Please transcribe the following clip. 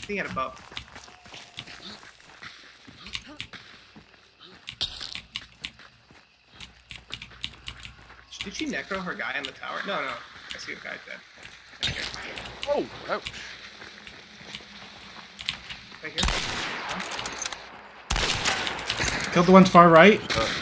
He had a bow. Did she necro her guy on the tower? No, no. I see a guy dead. Okay. Oh, ouch. Right here. Killed the one far right.